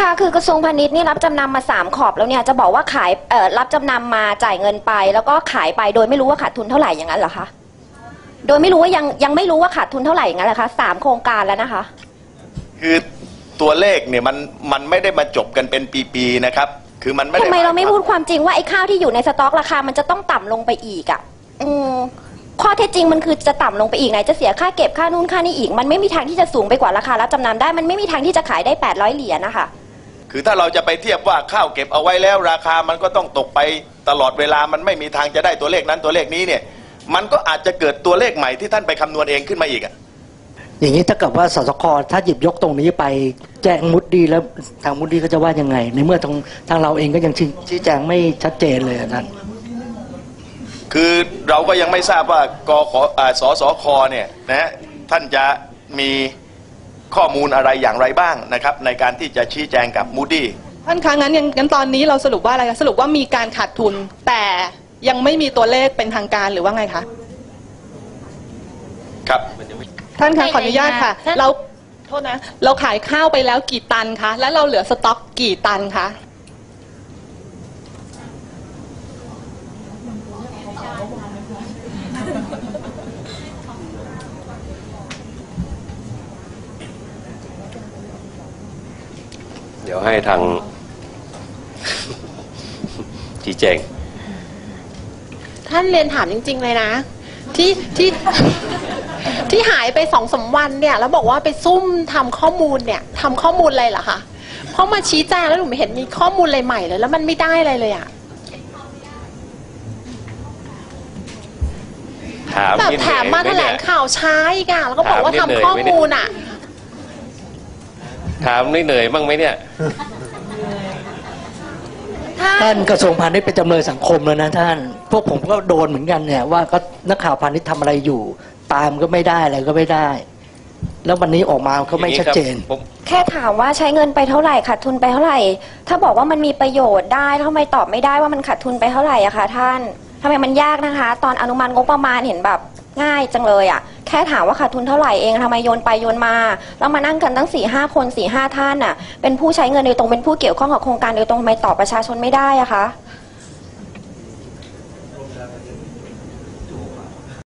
คะคือกระทรวงพาณิชย์นี่รับจำนำมา3 ขอบแล้วเนี่ยจะบอกว่าขายรับจำนำมาจ่ายเงินไปแล้วก็ขายไปโดยไม่รู้ว่าขาดทุนเท่าไหร่อย่างนั้นเหรอคะโดยไม่รู้ว่ายังไม่รู้ว่าขาดทุนเท่าไหร่อย่างนั้นเหรอคะ3 โครงการแล้วนะคะคือตัวเลขเนี่ยมันไม่ได้มาจบกันเป็นปีๆนะครับคือมันไม่ได้ทำไมเราไม่พูดความจริงว่าไอ้ข้าวที่อยู่ในสต็อกราคามันจะต้องต่ำลงไปอีกอ่ะข้อเท็จจริงมันคือจะต่ำลงไปอีกไหนจะเสียค่าเก็บค่านู่นค่านี่อีกมันไม่มีทางที่จะสูงไปกว่าราคารับจำนำได้มันไม่มีทางที่จะขายได้800 เหรียญนะคะคือถ้าเราจะไปเทียบว่าข้าวเก็บเอาไว้แล้วราคามันก็ต้องตกไปตลอดเวลามันไม่มีทางจะได้ตัวเลขนั้นตัวเลขนี้เนี่ยมันก็อาจจะเกิดตัวเลขใหม่ที่ท่านไปคำนวณเองขึ้นมาอีกอ่ะอย่างนี้ถ้าเกิดว่าสสคถ้าหยิบยกตรงนี้ไปแจ้งมุดดีแล้วทางมุดดีก็จะว่ายังไงในเมื่อทางเราเองก็ยังชี้แจงไม่ชัดเจนเลยท่านคือเราก็ยังไม่ทราบว่สสคเนี่ยนะท่านจะมีข้อมูลอะไรอย่างไรบ้างนะครับในการที่จะชี้แจงกับมูดี้ท่านคะงั้นตอนนี้เราสรุปว่าอะไรคะสรุปว่ามีการขาดทุนแต่ยังไม่มีตัวเลขเป็นทางการหรือว่าไงคะครับท่านคะขออนุญาตค่ะเราโทษนะเราขายข้าวไปแล้วกี่ตันคะแล้วเราเหลือสต็อกกี่ตันคะเดี๋ยวให้ทางชี้แจงท่านเรียนถามจริงๆเลยนะที่หายไป2-3 วันเนี่ยแล้วบอกว่าไปซุ่มทำข้อมูลเนี่ยทำข้อมูลอะไรเหรอคะเพราะมาชี้แจงแล้วหนูไม่เห็นมีข้อมูลอะไรใหม่เลยแล้วมันไม่ได้อะไรเลยอะแบบแถมมาแถลงข่าวช้าอีกอะแล้วก็บอกว่าทำข้อมูลอะถามเหนื่อยบ้างไหมเนี่ยท่านกระทรวงพาณิชย์เป็นจำเลยสังคมแล้วนะท่านพวกผมก็โดนเหมือนกันเนี่ยว่าก็นักข่าวพาณิชย์ทำอะไรอยู่ตามก็ไม่ได้อะไรก็ไม่ได้แล้ววันนี้ออกมาก็ไม่ชัดเจนแค่ถามว่าใช้เงินไปเท่าไหร่ขาดทุนไปเท่าไหร่ถ้าบอกว่ามันมีประโยชน์ได้ทำไมตอบไม่ได้ว่ามันขาดทุนไปเท่าไหร่อะคะท่านทำไมมันยากนะคะตอนอนุมัติงบประมาณเห็นแบบง่ายจังเลยอะแค่ถามว่าขาดทุนเท่าไหร่เองทำไมโยนไปโยนมาแล้วมานั่งกันตั้ง4-5 คน4-5 ท่านอะเป็นผู้ใช้เงินโดยตรงเป็นผู้เกี่ยวข้องกับโครงการโดยตรงทำไมตอบประชาชนไม่ได้อะคะ